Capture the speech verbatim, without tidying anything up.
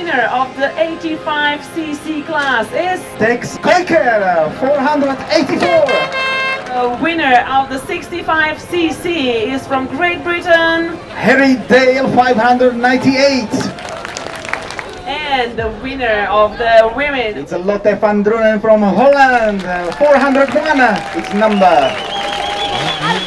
winner of the eighty-five c c class is Tex Koiker, four hundred eighty-four. the winner of the sixty-five c c is from Great Britain. Harry Dale, five hundred ninety-eight. And the winner of the women. It's Lotte van Drunen from Holland, uh, four hundred one. It's number.